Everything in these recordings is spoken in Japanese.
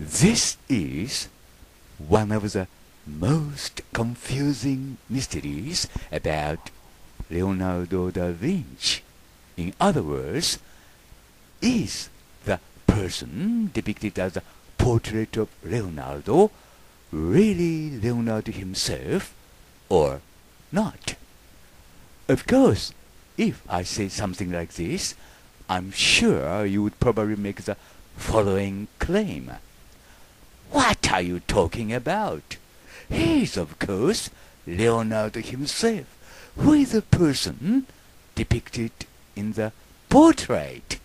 This is one of the most confusing mysteries about Leonardo da Vinci. In other words, is the person depicted as a portrait of Leonardo really Leonardo himself or not? Of course, if I say something like this, I'm sure you would probably make the following claim. What are you talking about? He is, of course, Leonardo himself, who is the person depicted in the portrait.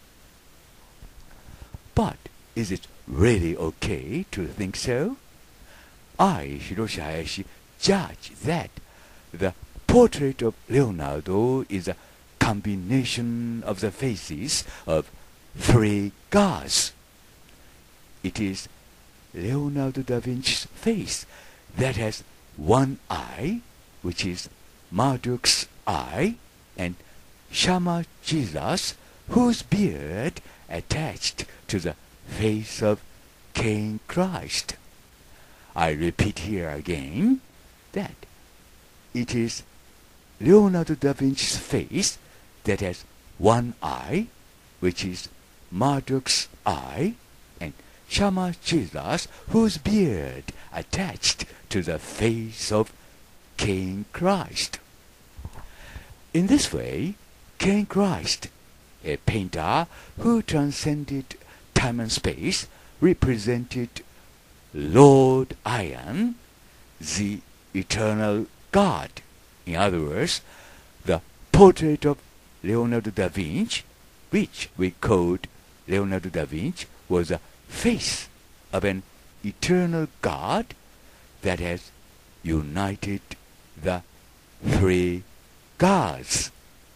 But is it really okay to think so? I, Hiroshi Hayashi, judge that the portrait of Leonardo is a combination of the faces of three gods. It is Leonardo da Vinci's face that has one eye, which is Marduk's eye, and Shama Jesus, whose beard attached to the face of King Christ. I repeat here again that it is Leonardo da Vinci's face that has one eye, which is Marduk's eye, and Shama Jesus, whose beard attached to the face of King Christ. In this way, King Christ, a painter who transcended time and space, represented Lord Iron, the eternal God. In other words, the portrait of Leonardo da Vinci, which we called Leonardo da Vinci, was a face of an eternal God that has united the three gods.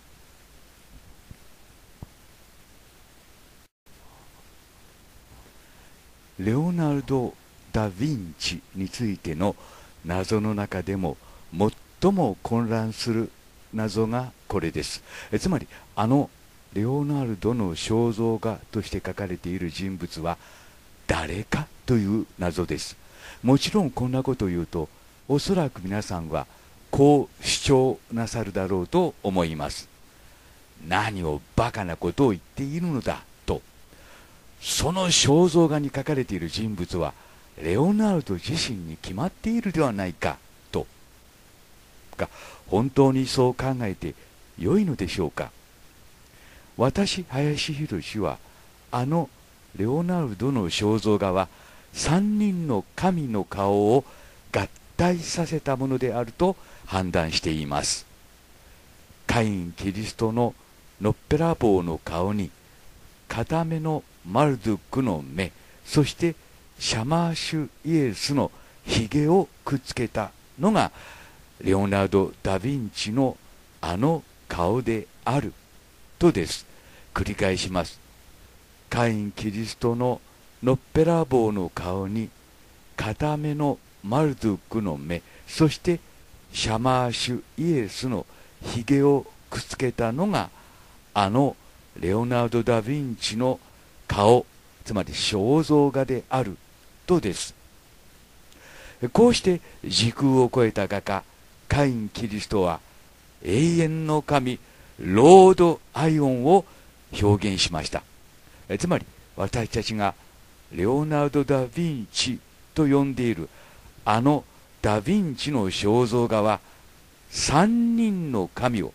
レオナルド・ダ・ヴィンチについての謎の中でも最も混乱する謎がこれです。つまりレオナルドの肖像画として描かれている人物は誰かという謎です。もちろんこんなことを言うとおそらく皆さんはこう主張なさるだろうと思います。何をバカなことを言っているのだと。その肖像画に描かれている人物はレオナルド自身に決まっているではないかと。が本当にそう考えて良いのでしょうか。私林博はレオナルドの肖像画は3人の神の顔を合体させたものであると判断しています。カイン・キリストののっぺらぼうの顔に片目のマルドゥックの目、そしてシャマーシュイエスのひげをくっつけたのがレオナルド・ダ・ヴィンチの顔であるとです。繰り返します。カイン・キリストののっぺらぼうの顔に片目のマルドゥックの目、そしてシャマーシュイエスのひげをくっつけたのがレオナルド・ダ・ヴィンチの顔、つまり肖像画であるとです。こうして時空を超えた画家カイン・キリストは永遠の神ロード・アイオンを表現しました。つまり私たちがレオナルド・ダ・ヴィンチと呼んでいるダ・ヴィンチの肖像画は3人の神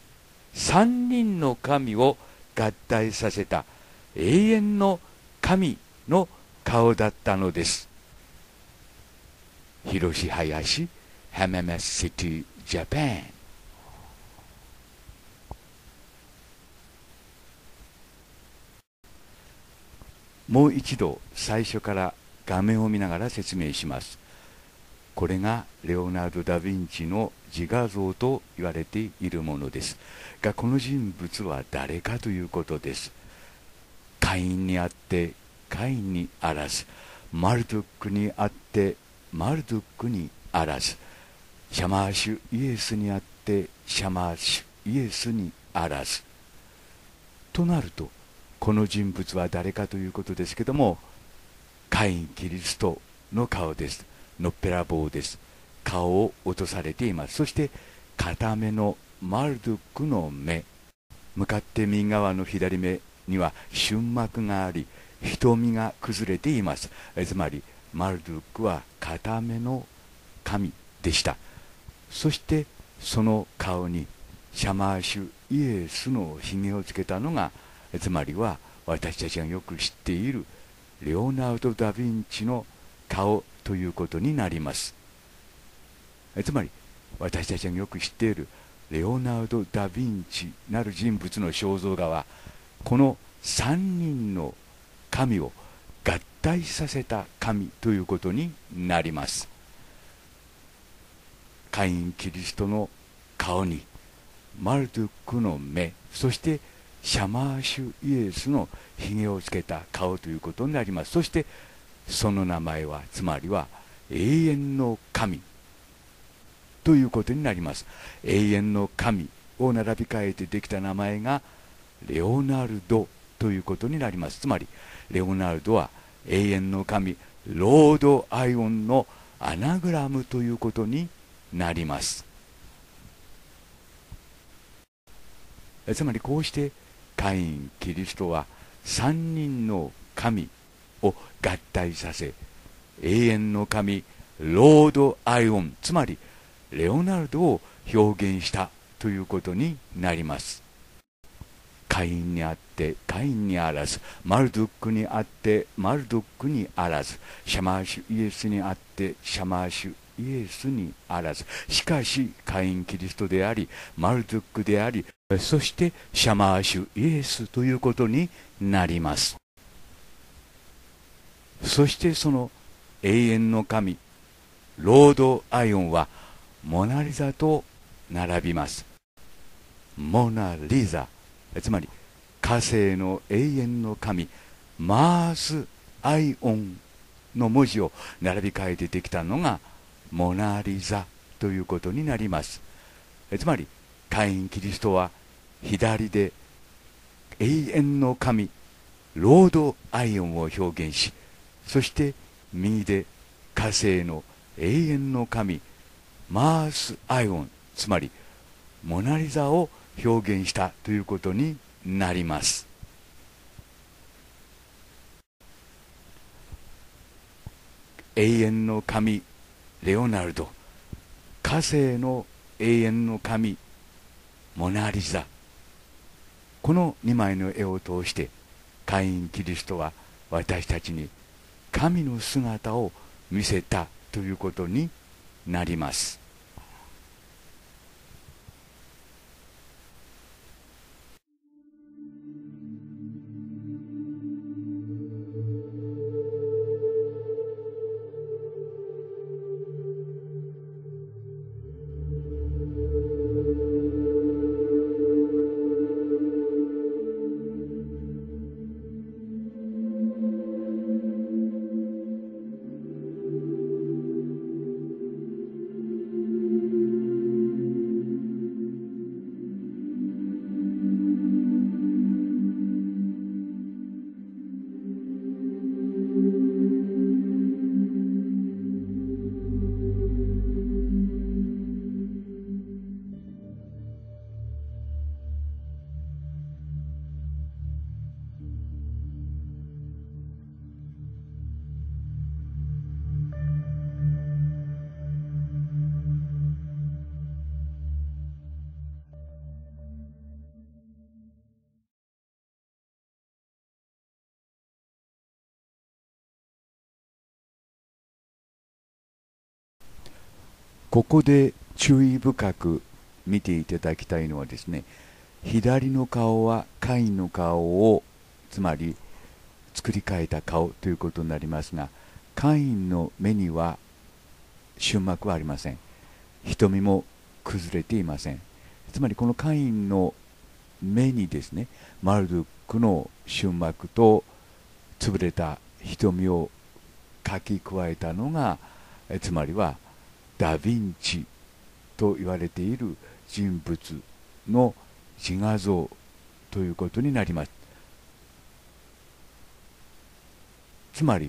を合体させた永遠の神の顔だったのです。広志林、浜松シティ、ジャパン。もう一度最初から画面を見ながら説明します。これがレオナルド・ダ・ヴィンチの自画像と言われているものですが、この人物は誰かということです。カインにあってカインにあらず、マルドゥックにあってマルドゥックにあらず、シャマーシュイエスにあってシャマーシュイエスにあらずとなると、この人物は誰かということですけども、 カイン・キリストの顔です。のっぺらぼうです。顔を落とされています。そして片目のマルドゥックの目、向かって右側の左目には瞬膜があり、瞳が崩れています。つまりマルドゥックは片目の神でした。そしてその顔にシャマーシュイエスのひげをつけたのが、つまりは私たちがよく知っているレオナルド・ダ・ヴィンチの顔ということになります。つまり私たちがよく知っているレオナルド・ダ・ヴィンチなる人物の肖像画は、この3人の神を合体させた神ということになります。カイン・キリストの顔にマルドゥックの目、そしてシャマーシュイエスのひげをつけた顔ということになります。そしてその名前は、つまりは永遠の神ということになります。永遠の神を並び替えてできた名前がレオナルドということになります。つまりレオナルドは永遠の神ロード・アイオンのアナグラムということになります。つまりこうしてカイン・キリストは3人の神を合体させ、永遠の神ロード・アイオン、つまりレオナルドを表現したということになります。カインにあってカインにあらず、マルドゥックにあってマルドゥックにあらず、シャマーシュイエスにあってシャマーシュイエスにあらず、しかしカイン・キリストでありマルドゥックであり、そしてシャマーシュイエスということになります。そしてその永遠の神ロード・アイオンはモナリザと並びます。モナリザ、つまり火星の永遠の神マース・アイオンの文字を並び替えてできたのがモナリザということになります。つまりカイン・キリストは左で永遠の神ロード・アイオンを表現し、そして右で火星の永遠の神マース・アイオン、つまりモナリザを表現したということになります。永遠の神レオナルド、火星の永遠の神モナリザ、この2枚の絵を通してカイン・キリストは私たちに神の姿を見せたということになります。ここで注意深く見ていただきたいのはですね、左の顔はカインの顔を、つまり作り変えた顔ということになりますが、カインの目には瞬膜はありません。瞳も崩れていません。つまりこのカインの目にですね、マルドゥックの瞬膜と潰れた瞳を書き加えたのが、つまりはダ・ヴィンチと言われている人物の自画像ということになります。つまり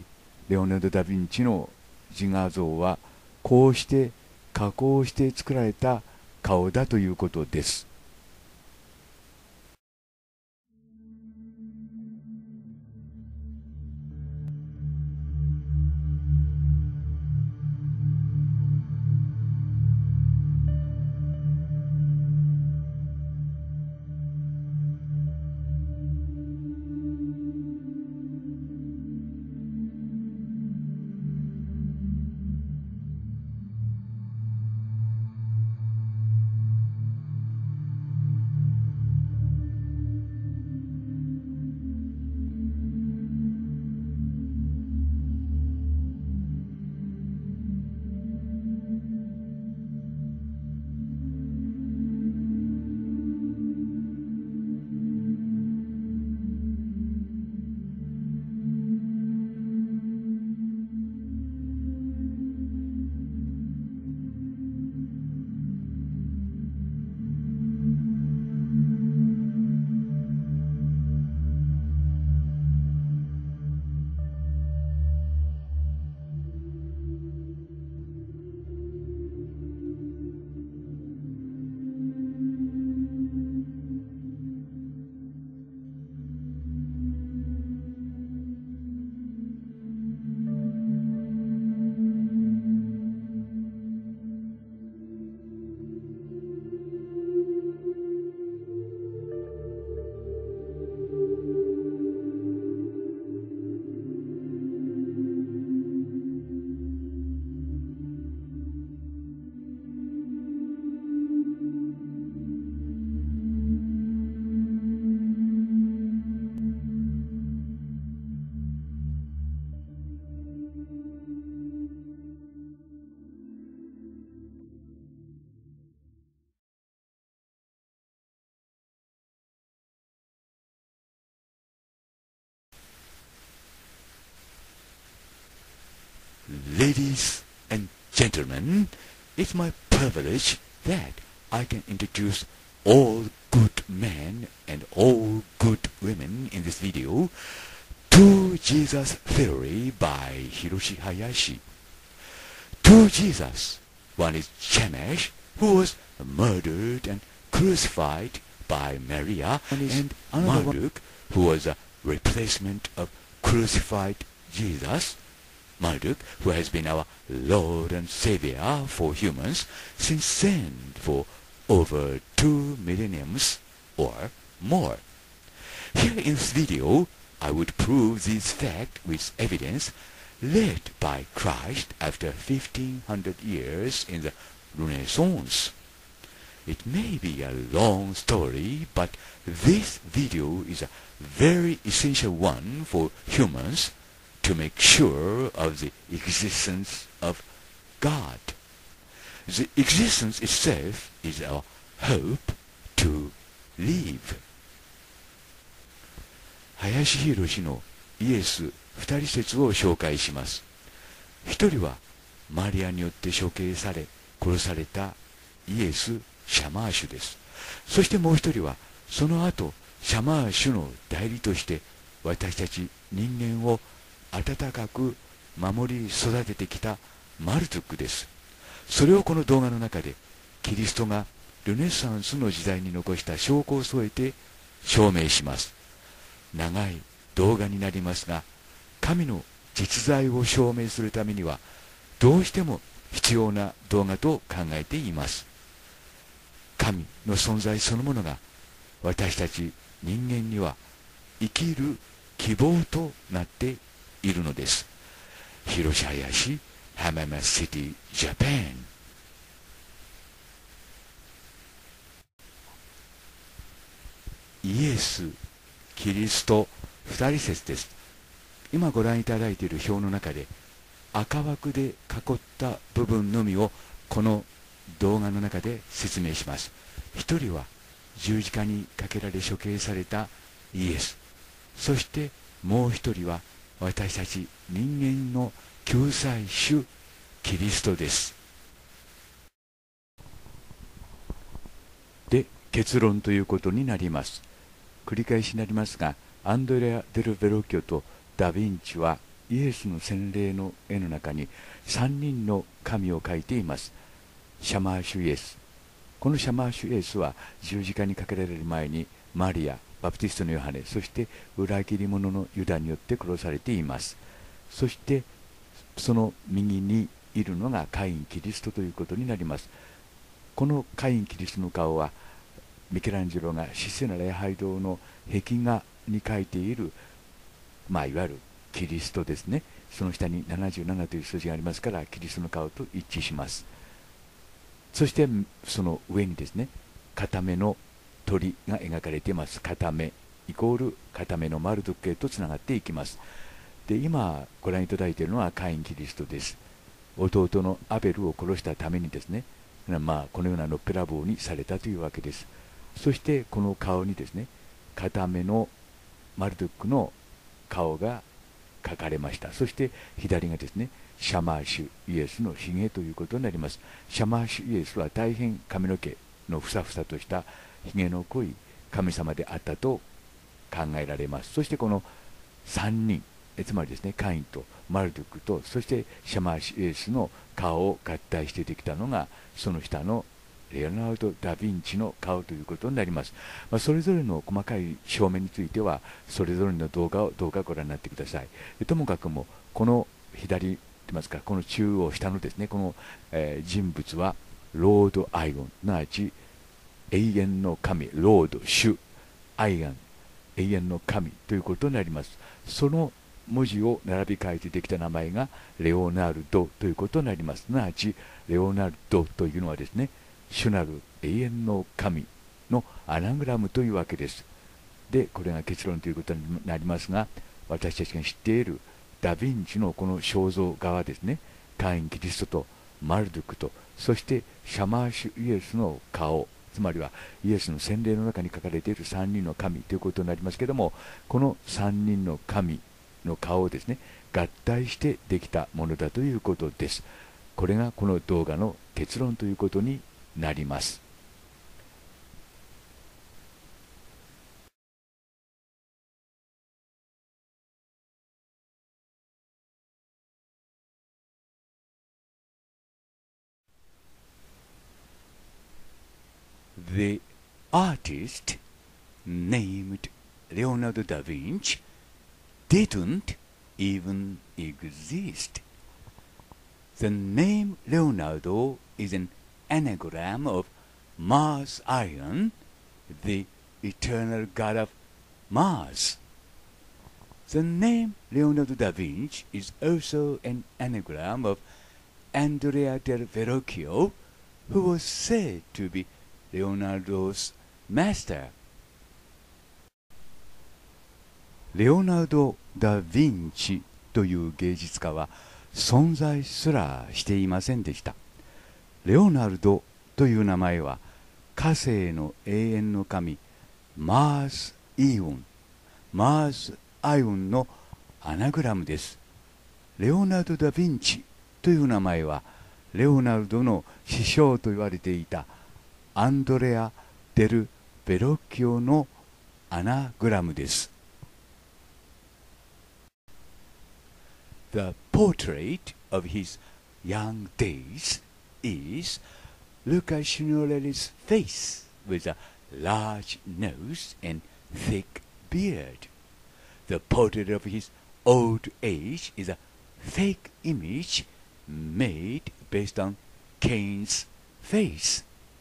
レオナルド・ダ・ヴィンチの自画像はこうして加工して作られた顔だということです。Ladies and gentlemen, it's my privilege that I can introduce all good men and all good women in this video to Jesus Theory by Hiroshi Hayashi. Two Jesus. One is Shemesh, who was murdered and crucified by Maria, and Marduk, who was a replacement of crucified Jesus. Marduk, who has been our Lord and Savior for humans since then for over 2 millenniums or more. Here in this video, I would prove this fact with evidence led by Christ after 1500 years in the Renaissance. It may be a long story, but this video is a very essential one for humans to make sure of the existence of God. The existence itself is our hope to live. 林博のイエス二人説を紹介します。一人はマリアによって処刑され殺されたイエス・シャマーシュです。そしてもう一人はその後シャマーシュの代理として私たち人間を温かく守り育ててきたマルズックです。それをこの動画の中でキリストがルネサンスの時代に残した証拠を添えて証明します。長い動画になりますが、神の実在を証明するためにはどうしても必要な動画と考えています。神の存在そのものが私たち人間には生きる希望となっているのです。広島林、浜松シティ、ジャパン。イエス、キリスト、二人説です。今ご覧いただいている表の中で赤枠で囲った部分のみをこの動画の中で説明します。一人は十字架にかけられ処刑されたイエス、そしてもう一人は私たち人間の救済主キリストです。で、結論ということになります。繰り返しになりますが、アンドレア・デル・ベロッキョとダ・ヴィンチはイエスの洗礼の絵の中に3人の神を描いています。シャマーシュイエス、このシャマーシュイエスは十字架にかけられる前にマリア、バプテストのヨハネ、そして裏切り者のユダによって殺されています。そしてその右にいるのがカイン・キリストということになります。このカイン・キリストの顔はミケランジェロがシセナ礼拝堂の壁画に描いている、いわゆるキリストですね。その下に77という数字がありますから、キリストの顔と一致します。そしてその上にですね、片目の鳥が描かれています。片目イコール片目のマルドックへとつながっていきます。で、今ご覧いただいているのはカイン・キリストです。弟のアベルを殺したためにですね、このようなのっぺらぼうにされたというわけです。そしてこの顔にですね、片目のマルドックの顔が描かれました。そして左がですね、シャマーシュイエスのひげということになります。シャマーシュイエスは大変髪の毛のふさふさとしたひげの濃い神様であったと考えられます。そしてこの3人、つまりですね、カインとマルドックと、そしてシャマーシュイエスの顔を合体してできたのが、その下のレオナルド・ダ・ヴィンチの顔ということになります。それぞれの細かい証明については、それぞれの動画をどうかご覧になってください。ともかくも、この左と言いますか、この中央下のですね、この、人物はロード・アイゴン、すなわち永遠の神、ロード、主、アイガン、永遠の神ということになります。その文字を並び替えてできた名前がレオナルドということになります。すなわちレオナルドというのはですね、主なる永遠の神のアナグラムというわけです。で、これが結論ということになりますが、私たちが知っているダ・ヴィンチのこの肖像画はですね、カイン・キリストとマルドックと、そしてシャマーシュイエスの顔、つまりはイエスの洗礼の中に書かれている3人の神ということになりますけれども、この3人の神の顔をですね、合体してできたものだということです。これがこの動画の結論ということになります。The artist named Leonardo da Vinci didn't even exist. The name Leonardo is an anagram of Mars Iron, the eternal god of Mars. The name Leonardo da Vinci is also an anagram of Andrea del Verrocchio, who was said to be Leonardo's master. レオナルド・ダ・ヴィンチという芸術家は存在すらしていませんでした。レオナルドという名前は火星の永遠の神マース・イオン、マース・アイオンのアナグラムです。レオナルド・ダ・ヴィンチという名前はレオナルドの師匠と言われていたアンドレア・デル・ベロッキオのアナグラムです。The portrait of his young days is Luca Signorelli's face with a large nose and thick beard. The portrait of his old age is a fake image made based on Kane's face.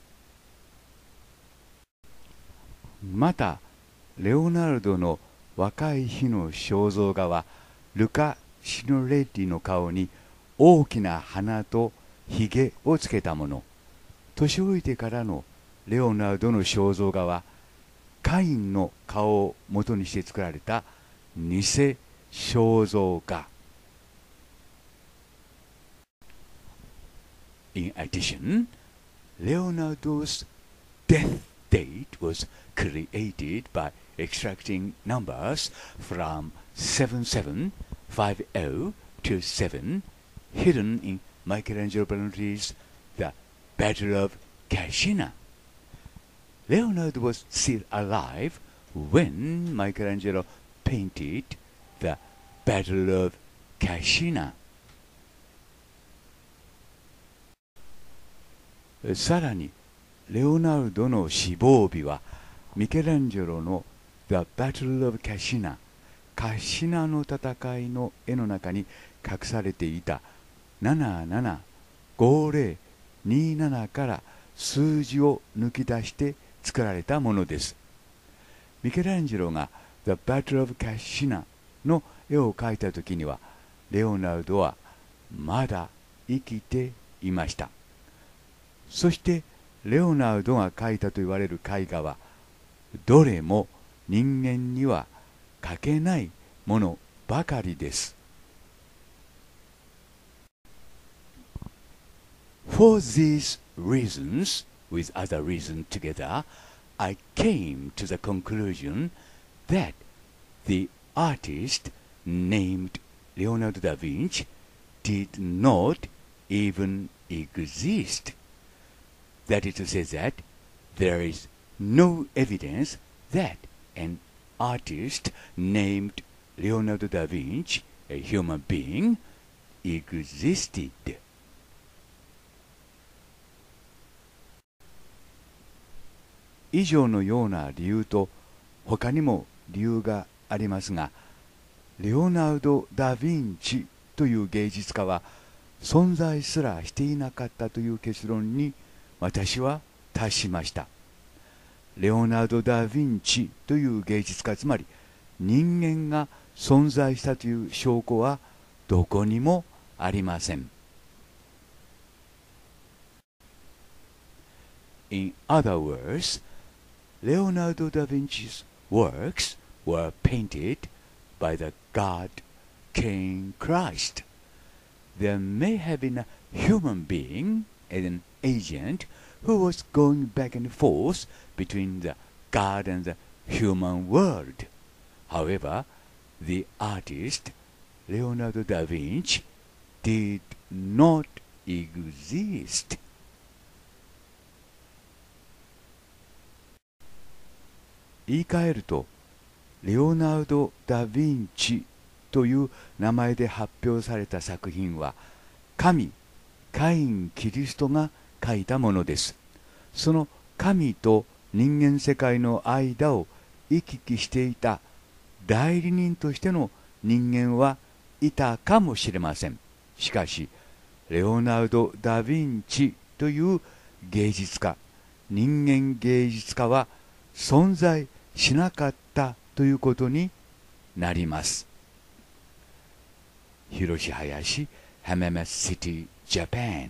また、レオナルドの若い日の肖像画はルカ・シノレッリの顔に大きな鼻とひげをつけたもの。年老いてからのレオナルドの肖像画はカインの顔を元にして作られた偽肖像画。In addition, Leonardo's death date was created by extracting numbers from 7750 to 7 hidden in Michelangelo Buonarroti's The Battle of Cascina. Leonardo was still alive when Michelangelo painted The Battle of キャシナ。さらにレオナルドの死亡日はミケランジェロの The Battle of Cassina、 カシナの戦いの絵の中に隠されていた775027から数字を抜き出して作られたものです。ミケランジェロが The Battle of Cassina の絵を描いた時にはレオナルドはまだ生きていました。そしてレオナルドが描いたと言われる絵画はどれも人間には描けないものばかりです。For these reasons, with other reasons together, I came to the conclusion that the artist named Leonardo da Vinci did not even exist. That is to say that there is no evidence that an artist named Leonardo da Vinci, a human being, existed. 以上のような理由と他にも理由がありますが、レオナルド・ダ・ヴィンチという芸術家は存在すらしていなかったという結論に私は達しました。レオナルド・ダ・ヴィンチという芸術家、つまり人間が存在したという証拠はどこにもありません。In other words, Leonardo da Vinci's works were painted by the God King Christ. There may have been a human being and an agent who was going back and forth between the God and the human world. However, the artist Leonardo da Vinci did not exist. 言い換えると、レオナルド・ダ・ヴィンチという名前で発表された作品は、神、カイン・キリストが書いたものです。その神と人間世界の間を行き来していた代理人としての人間はいたかもしれません。しかし、レオナルド・ダ・ヴィンチという芸術家、人間芸術家は存在しなかったということになります。広志林、浜松シティ、ジャパン。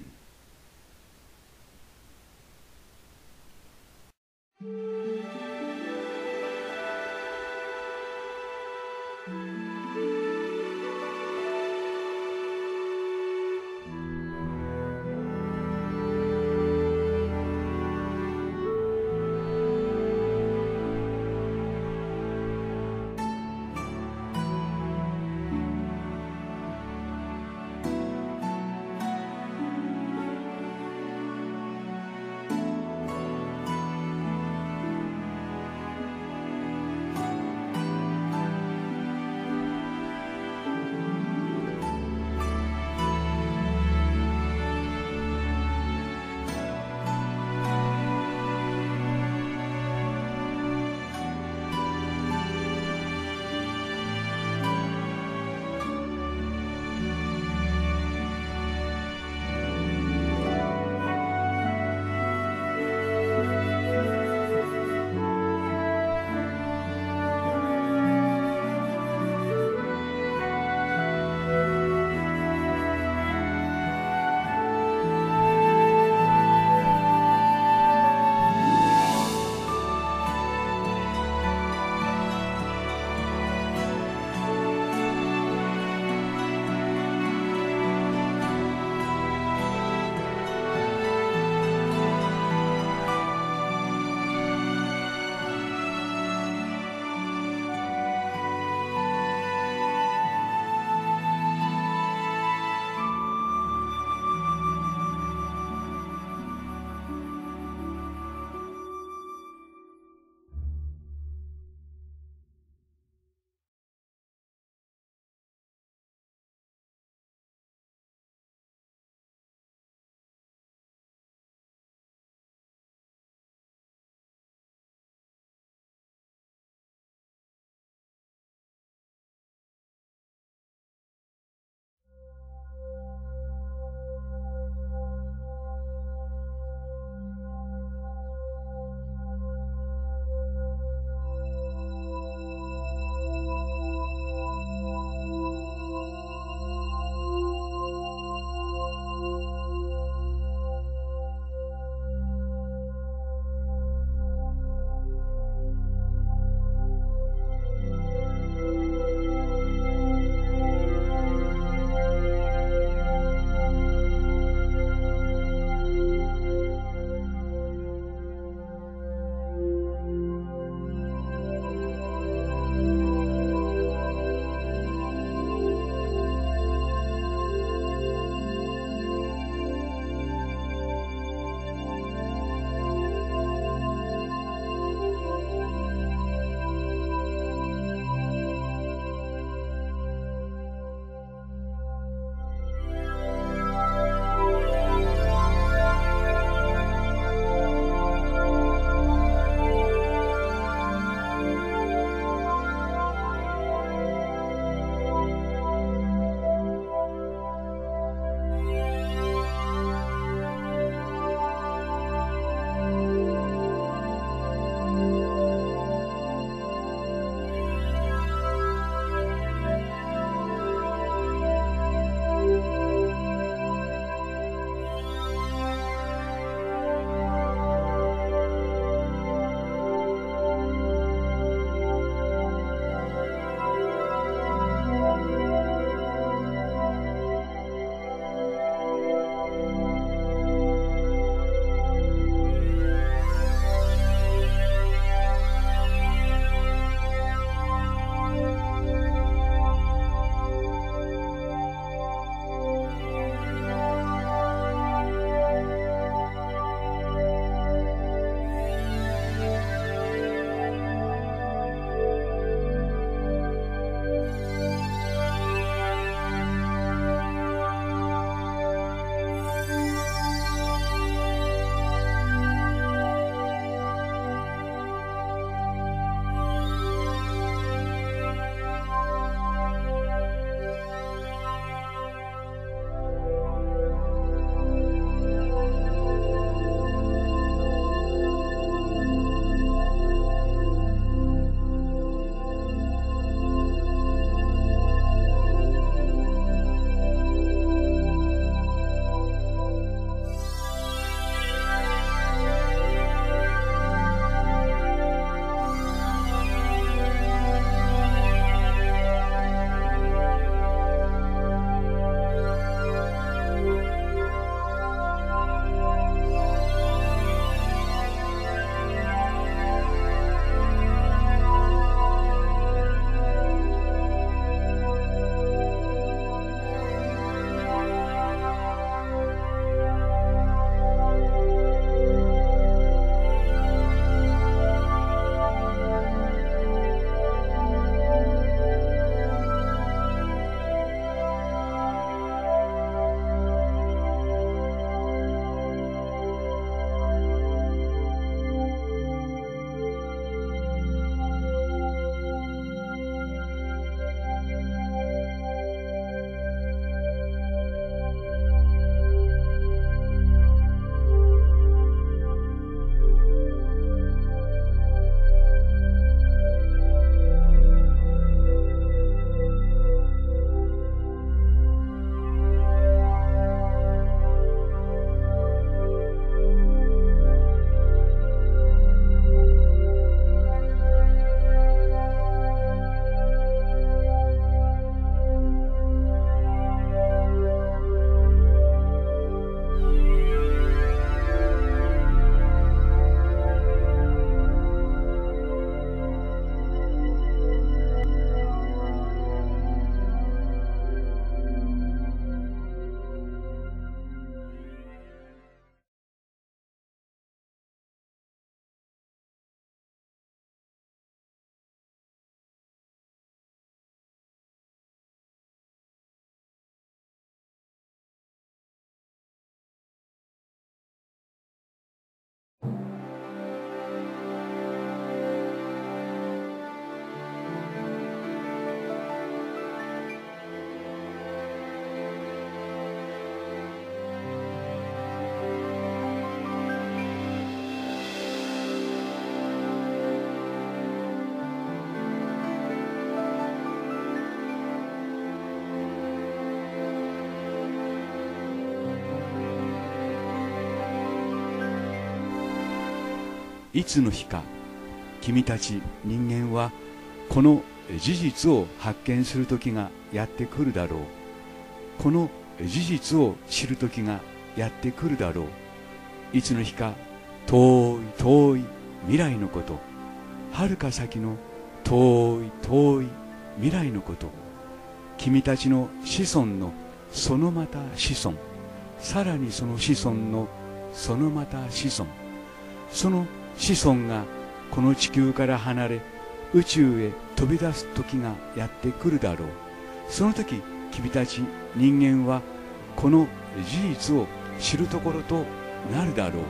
いつの日か君たち人間はこの事実を発見する時がやってくるだろう。この事実を知る時がやってくるだろう。いつの日か遠い遠い未来のこと、はるか先の遠い遠い未来のこと、君たちの子孫のそのまた子孫、さらにその子孫のそのまた子孫、その子孫がこの地球から離れ宇宙へ飛び出す時がやってくるだろう。その時君たち人間はこの事実を知るところとなるだろ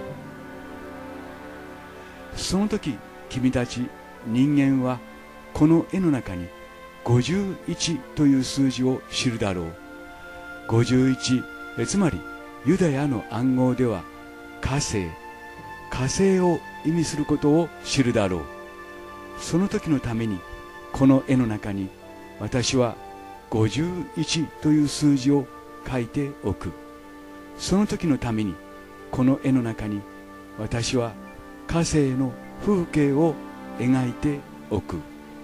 う。その時君たち人間はこの絵の中に51という数字を知るだろう。51、つまりユダヤの暗号では火星、火星を意味することを知るだろう。その時のためにこの絵の中に私は51という数字を書いておく。その時のためにこの絵の中に私は火星の風景を描いておく。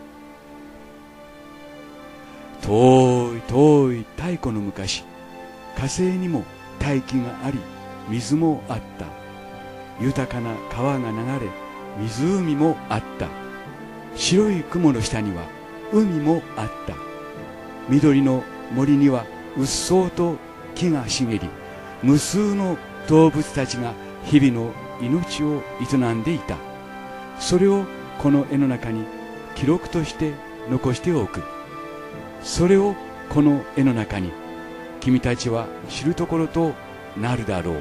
遠い遠い太古の昔、火星にも大気があり水もあった。豊かな川が流れ湖もあった。白い雲の下には海もあった。緑の森にはうっそうと木が茂り、無数の動物たちが日々の命を営んでいた。それをこの絵の中に記録として残しておく。それをこの絵の中に君たちは知るところとなるだろう。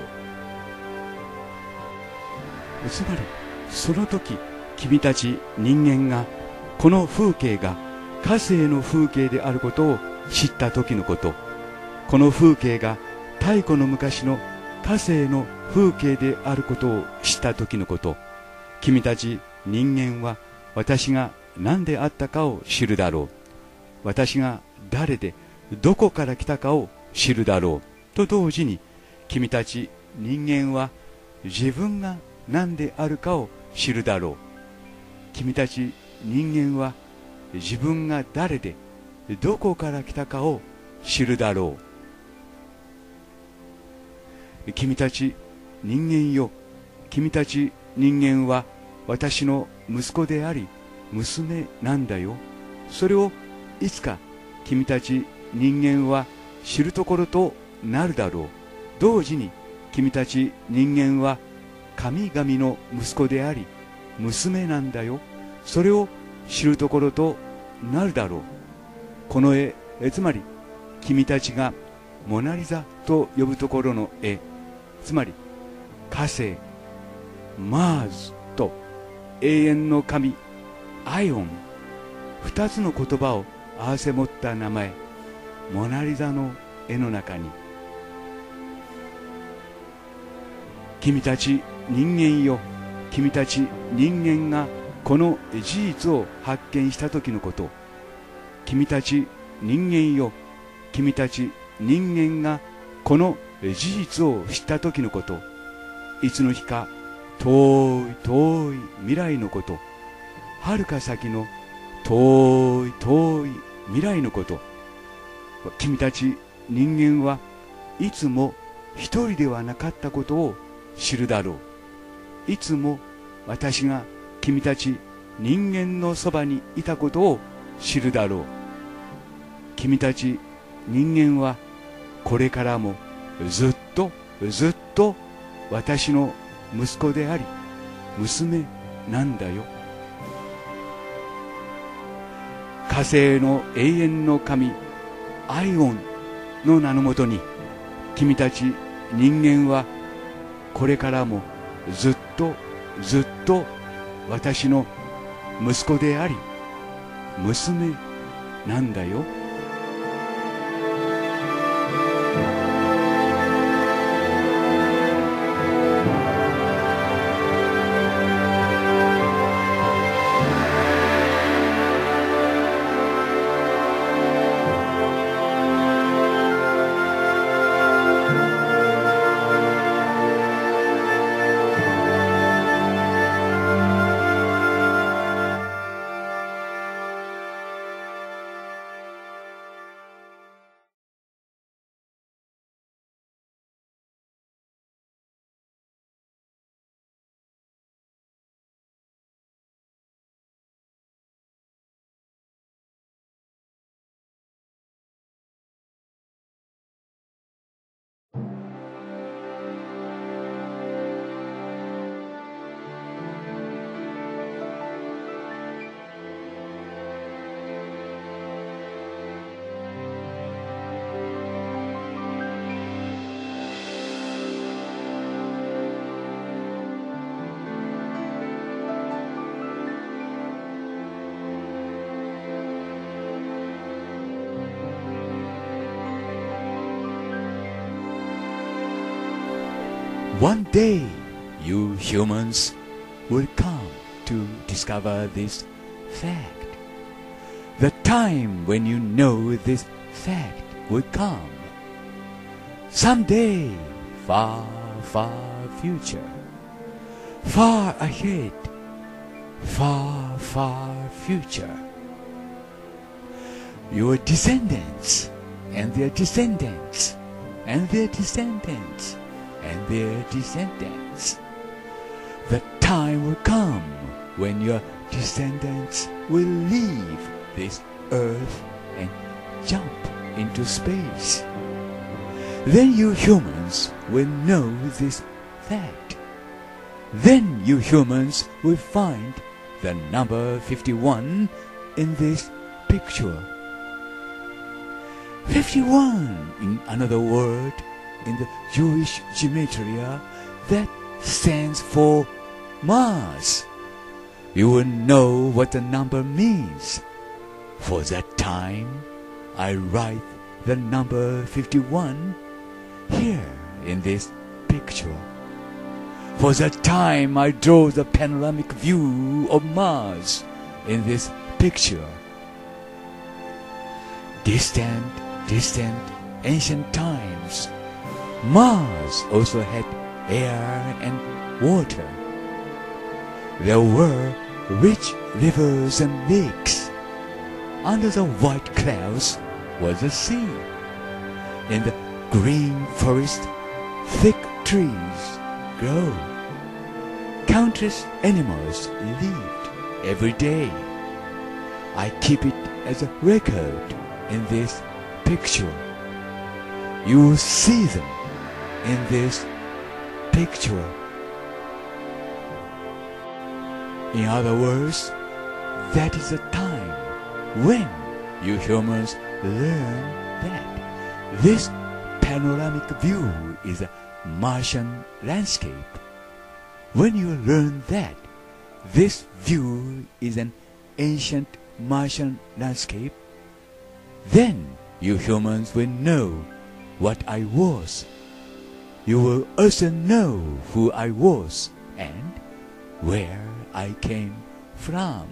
つまりその時君たち人間がこの風景が火星の風景であることを知った時のこと、この風景が太古の昔の火星の風景であることを知った時のこと、君たち人間は私が何であったかを知るだろう。私が誰でどこから来たかを知るだろうと同時に、君たち人間は自分が何であるかを知るだろう。君たち人間は自分が誰でどこから来たかを知るだろう。君たち人間よ、君たち人間は私の息子であり娘なんだよ。それをいつか君たち人間は知るところとなるだろう。同時に君たち人間は神々の息子であり娘なんだよ。それを知るところとなるだろう。この絵、つまり君たちがモナリザと呼ぶところの絵、つまり火星マーズと永遠の神アイオン、二つの言葉を合わせ持った名前モナリザの絵の中に、君たち人間よ、君たち人間がこの事実を発見した時のこと、君たち人間よ、君たち人間がこの事実を知った時のこと、いつの日か遠い遠い未来のこと、はるか先の遠い遠い未来のこと、君たち人間はいつも一人ではなかったことを知るだろう。いつも私が君たち人間のそばにいたことを知るだろう。君たち人間はこれからもずっとずっと私の息子であり娘なんだよ。火星の永遠の神アイオンの名のもとに、君たち人間はこれからもずっとずっと私の息子であり娘なんだよ。 One day, you humans will come to discover this fact. The time when you know this fact will come. Someday, far, far future. Far ahead, far, far future. Your descendants and their descendants and their descendants and their descendants. The time will come when your descendants will leave this earth and jump into space. Then you humans will know this fact. Then you humans will find the number 51 in this picture. 51, in another word, in the Jewish gematria, that stands for Mars. You will know what the number means. For that time, I write the number 51 here in this picture. For that time, I draw the panoramic view of Mars in this picture. Distant, ancient times, Mars also had air and water. There were rich rivers and lakes. Under the white clouds was the sea. In the green forest, thick trees grow. Countless animals lived every day. I keep it as a record in this picture. You will see them in this picture. In other words, that is the time when you humans learn that this panoramic view is a Martian landscape. When you learn that this view is an ancient Martian landscape, then you humans will know what I was. You will also know who I was and where I came from.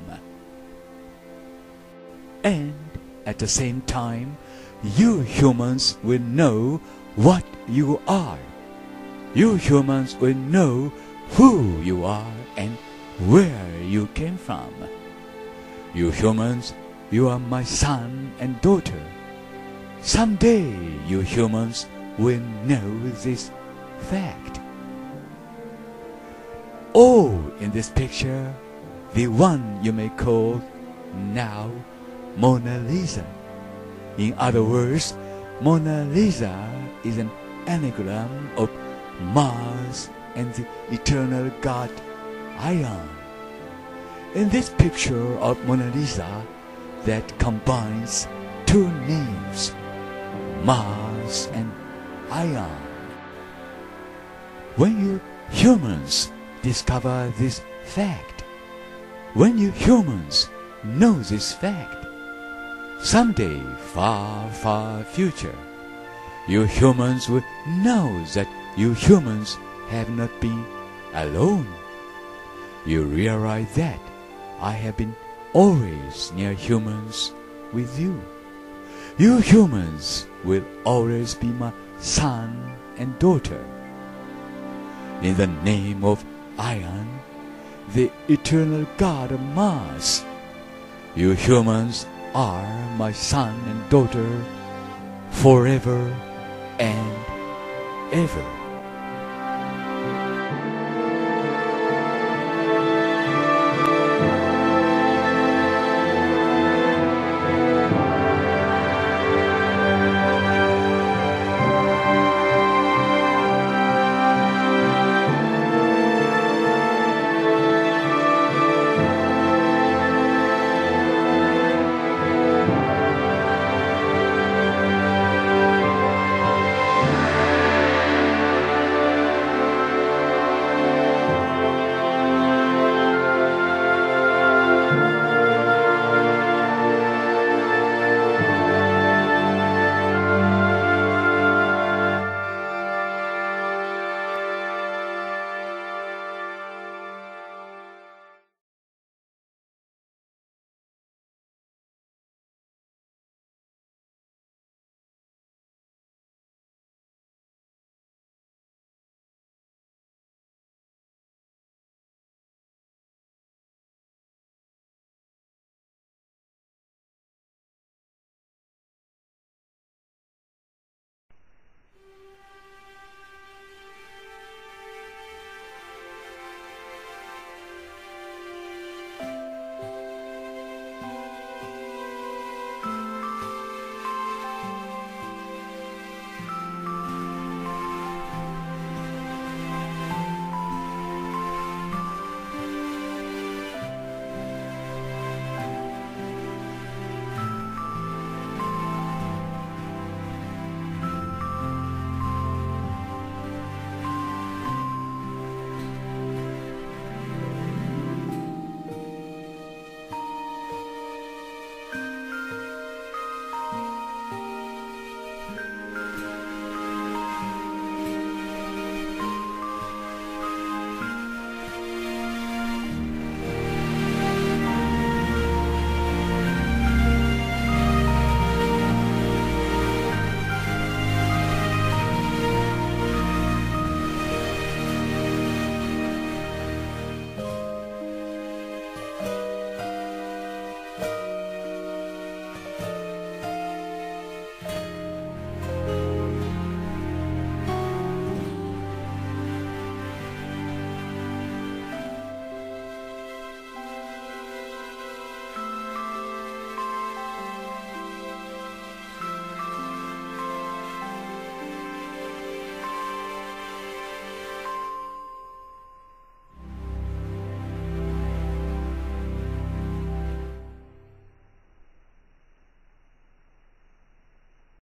And at the same time, you humans will know what you are. You humans will know who you are and where you came from. You humans, you are my son and daughter. Someday you humans will know this fact. Oh, in this picture, the one you may call now Mona Lisa. In other words, Mona Lisa is an anagram of Mars and the eternal god Ion. In this picture of Mona Lisa that combines two names, Mars and Ion. When you humans discover this fact, when you humans know this fact, someday, far, far future, you humans will know that you humans have not been alone. You realize that I have been always near humans with you. You humans will always be my son and daughter. In the name of Ion, the eternal god of Mars, you humans are my son and daughter forever and ever.